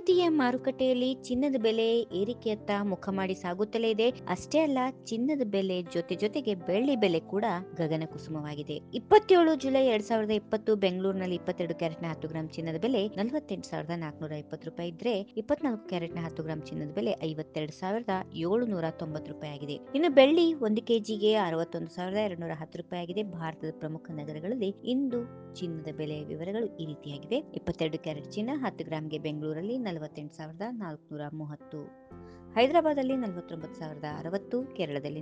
ಭಾರತೀಯ ಮಾರುಕಟ್ಟೆಯಲ್ಲಿ ಚಿನ್ನದ ಬೆಲೆ ಏರಿಕೆಯತ್ತ ಮುಖ ಮಾಡಿ ಸಾಗುತ್ತಲೇ ಇದೆ. ಅಷ್ಟೇ ಅಲ್ಲ, ಚಿನ್ನದ ಬೆಲೆ ಜೊತೆಗೆ ಬೆಳ್ಳಿ ಬೆಲೆ ಕೂಡ ಗಗನ ಕುಸುಮವಾಗಿದೆ. 27 ಜುಲೈ 2020 ಬೆಂಗಳೂರಿನಲ್ಲಿ 22 ಕ್ಯಾರೆಟ್ನ 10 ಗ್ರಾಂ ಚಿನ್ನದ ಬೆಲೆ 48,420 ರೂಪಾಯಿ ಇದ್ರೆ, 24 ಕ್ಯಾರೆಟ್ನ 10 ಗ್ರಾಂ ಚಿನ್ನದ ಬೆಲೆ 52,790 ರೂಪಾಯಿ ಆಗಿದೆ. ಇನ್ನು ಬೆಳ್ಳಿ 1 ಕೆಜಿಗೆ 61,210 ರೂಪಾಯಿ ಆಗಿದೆ. ಭಾರತದ ಪ್ರಮುಖ ನಗರಗಳಲ್ಲಿ ಇಂದು ಚಿನ್ನದ ಬೆಲೆಯ ವಿವರಗಳು ಈ ರೀತಿಯಾಗಿವೆ. 22 ಕ್ಯಾರೆಟ್ ಚಿನ್ನ 10 ಗ್ರಾಂಗೆ ಬೆಂಗಳೂರಲ್ಲಿ 48,430, ಹೈದರಾಬಾದಲ್ಲಿ 49,060, ಕೇರಳದಲ್ಲಿ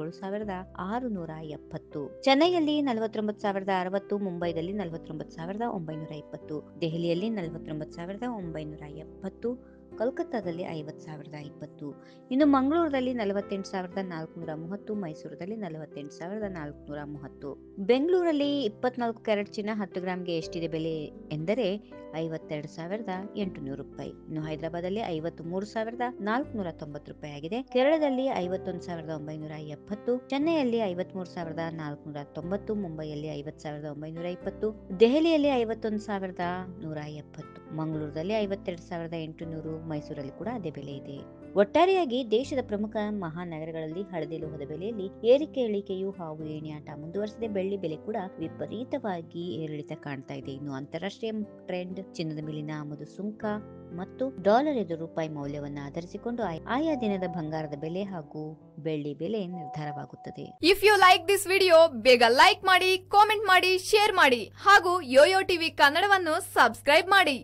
47,670, ಚೆನ್ನೈಯಲ್ಲಿ 49,060, ಮುಂಬೈದಲ್ಲಿ 49,920, ದೆಹಲಿಯಲ್ಲಿ 49,970, ಕೋಲ್ಕತ್ತಾದಲ್ಲಿ 50,020, ಇನ್ನು ಮಂಗಳೂರಲ್ಲಿ 48,430, ಮೈಸೂರಲ್ಲಿ 48,430. ಬೆಂಗಳೂರಲ್ಲಿ 24 ಕ್ಯಾರೆಟ್ ಚಿನ್ನ 10 ಗ್ರಾಂಗೆ ಎಷ್ಟಿದೆ ಬೆಲೆ ಎಂದರೆ 52,800 ರೂಪಾಯಿ. ಇನ್ನು ಹೈದರಾಬಾದಲ್ಲಿ 53,490 ರೂಪಾಯಿ ಆಗಿದೆ. ಕೇರಳದಲ್ಲಿ 51,970, ಚೆನ್ನೈಯಲ್ಲಿ 53,490, ಮುಂಬೈಯಲ್ಲಿ 50,920, ದೆಹಲಿಯಲ್ಲಿ 51,170, ಮಂಗಳೂರಲ್ಲಿ 52,800, ಮೈಸೂರಲ್ಲಿ ಕೂಡ ಅದೇ ಬೆಲೆ ಇದೆ. ಒಟ್ಟಾರೆಯಾಗಿ ದೇಶದ ಪ್ರಮುಖ ಮಹಾನಗರಗಳಲ್ಲಿ ಹಳದಿ ಲೋಹದ ಬೆಲೆಯಲ್ಲಿ ಏರಿಕೆ ಇಳಿಕೆಯು ಹಾವು ಏಣಿಯಾಟ ಮುಂದುವರೆಸಿದೆ. ಬೆಳ್ಳಿ ಬೆಲೆ ಕೂಡ ವಿಪರೀತವಾಗಿ ಏರಿಳಿತ ಕಾಣ್ತಾ ಇದೆ. ಇನ್ನು ಅಂತಾರಾಷ್ಟ್ರೀಯ ಟ್ರೆಂಡ್ ಚಿನ್ನದ ಮೇಲಿನ ಆಮದು ಸುಂಕ ಮತ್ತು ಡಾಲರ್ ಎದುರು ರೂಪಾಯಿ ಮೌಲ್ಯವನ್ನು ಆಧರಿಸಿಕೊಂಡು ಆಯಾ ದಿನದ ಬಂಗಾರದ ಬೆಲೆ ಹಾಗೂ ಬೆಳ್ಳಿ ಬೆಲೆ ನಿರ್ಧಾರವಾಗುತ್ತದೆ. If you like this video, ಬೇಗ ಲೈಕ್ ಮಾಡಿ, ಕಾಮೆಂಟ್ ಮಾಡಿ, ಶೇರ್ ಮಾಡಿ ಹಾಗೂ ಯೋಯೋ ಟಿವಿ ಕನ್ನಡವನ್ನು ಸಬ್ಸ್ಕ್ರೈಬ್ ಮಾಡಿ.